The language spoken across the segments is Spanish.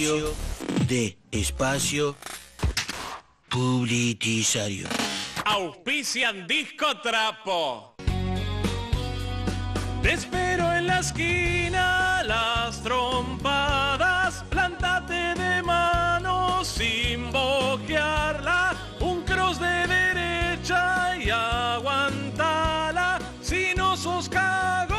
inicio de espacio publicitario. Auspician Disco Trapo. Te espero en la esquina, las trompadas, plántate de mano sin boquearla, un cross de derecha y aguantala, si no sos cagón.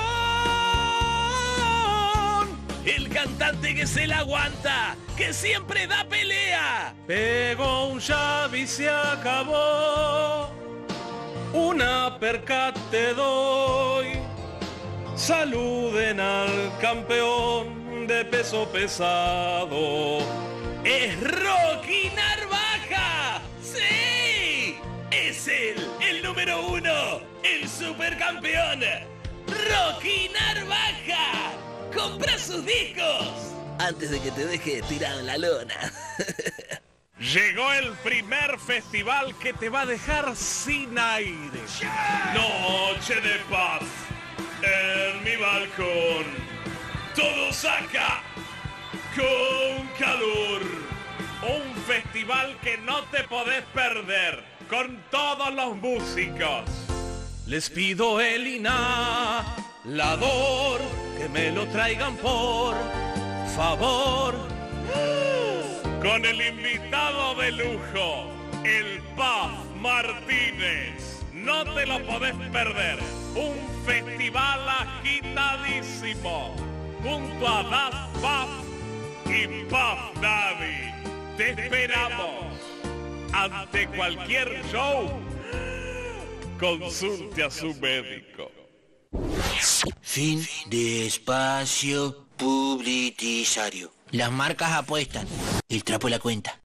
El cantante que se la aguanta, que siempre da pelea. Pegó un jab y se acabó, una perca te doy. Saluden al campeón de peso pesado. ¡Es Rocky Narvaja! ¡Sí! Es él, el número 1, el supercampeón. ¡Rocky Narvaja! ¡Compra sus discos! Antes de que te deje tirado en la lona. Llegó el primer festival que te va a dejar sin aire. Noche de paz. En mi balcón, todos acá, con calor. Un festival que no te podés perder, con todos los músicos. Les pido el inhalador, que me lo traigan por favor. Con el invitado de lujo, el Paz Martínez. No te lo podés perder. Un festival agitadísimo. Junto a Daft Punk y Puff Daddy. Te esperamos. Ante cualquier show, consulte a su médico. Fin de espacio publicitario. Las marcas apuestan. El trapo la cuenta.